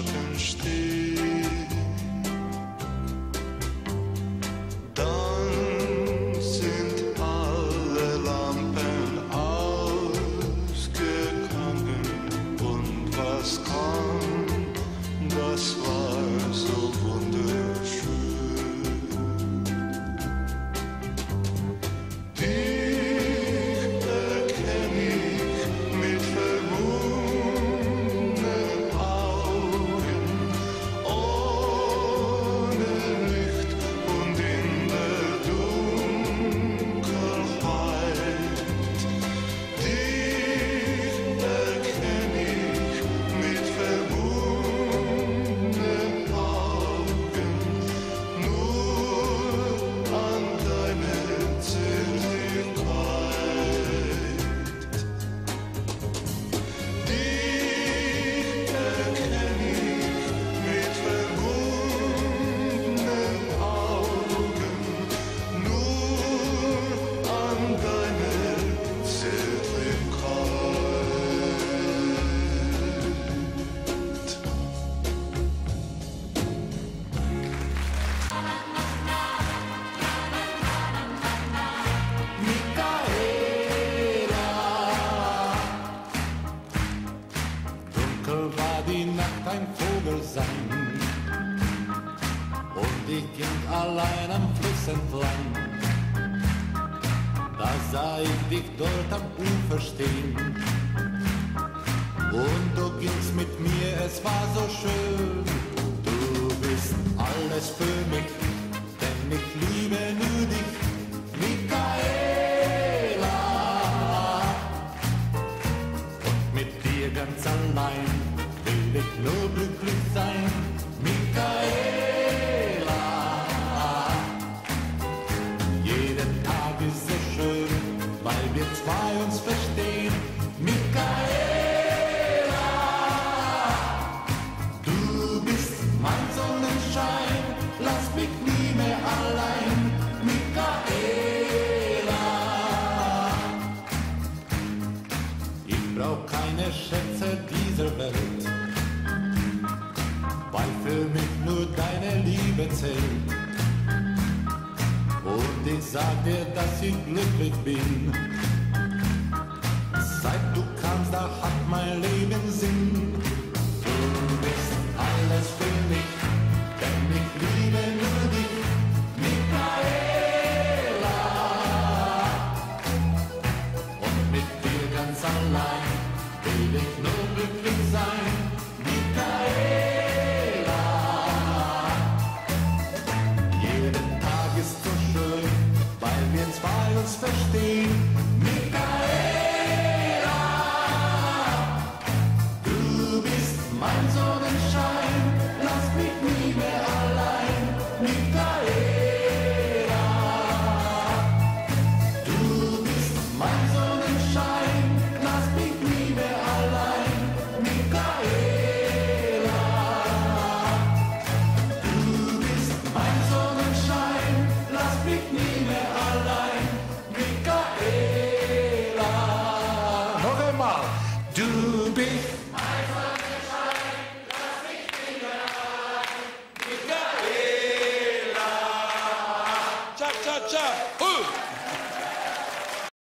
Schatten stehen. Dann sind alle Lampen ausgegangen und was kam, das war so wunderschön. Dich erkenn ich mit verbundenen Augen, ohne Licht und in der Dunkelheit. Dich erkenn ich mit verbundenen Augen, nur an deine Zärtlichkeit. Dich erkenn ich mit verbundenen Augen, nur an deine Zärtlichkeit. Dunkel war die Nacht, ein Vogel sang, und ich ging allein am Fluss entlang. Da sah ich dich dort am Ufer stehen, und du gingst mit mir, es war so schön. Du bist alles für mich, denn ich liebe nur dich, Michaela. Mit dir ganz allein will ich nur glücklich sein, Michaela. Jeden Tag ist so schön, weil wir zwei uns verstehen, Michaela. Du bist mein Sonnenschein, lass mich nie mehr allein, Michaela. Ich brauch keine Schätze dieser Welt, weil für mich nur deine Liebe zählt. Und ich sag dir, dass ich glücklich bin. Seit du kamst, da hat mein Leben Sinn. Du bist alles für mich, denn ich liebe nur dich, Michaela. Und mit dir ganz allein will ich nur glücklich sein, Michaela. Jeden Tag ist so schön, weil wir zwei uns verstehen, Michaela. Du bist mein Sonnenschein, lass mich nie mehr allein, Michaela. Du bist mein Sonnenschein, lass mich nie mehr allein, Michaela. Du bist mein Sonnenschein, lass mich nie mehr allein, Michaela. Noch einmal. Du bist Cha, cha, cha.